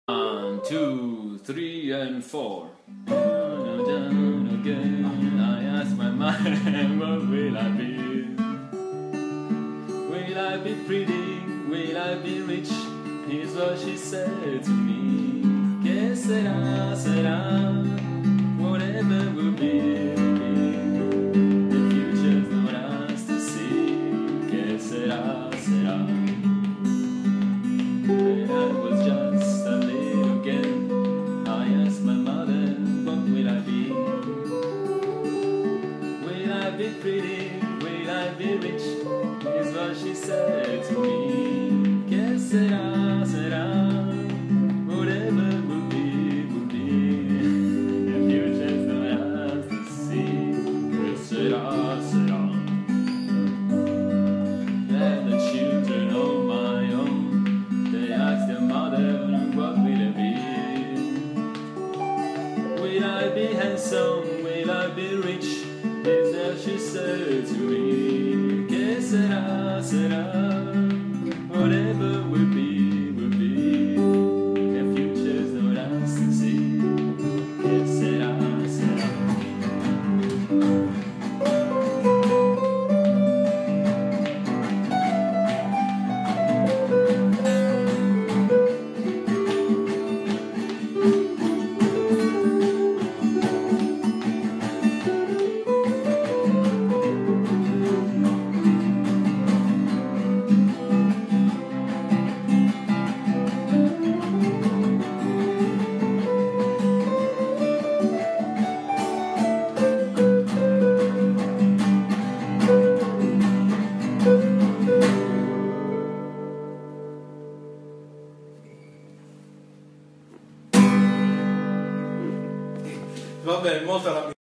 1, 2, 3, and 4. Again, I ask my mind, what will I be? Will I be pretty? Will I be rich? Here's what she said to me. Que será, será, whatever will be. The future's not ours to see. Que será, será. When I was just a little girl, I asked my mother, what will I be? Will I be pretty? Will I be rich? Is what she said to me. Que será, será, whatever will be, will be. The future's not ours to see. Que será, será. And the children on my own, they ask their mother, what will I be? Will I be handsome? Will I be rich? Is that she said to me. Que será, será, whatever will be, will be. The future's not ours to see. Que será, será. Va bene, molto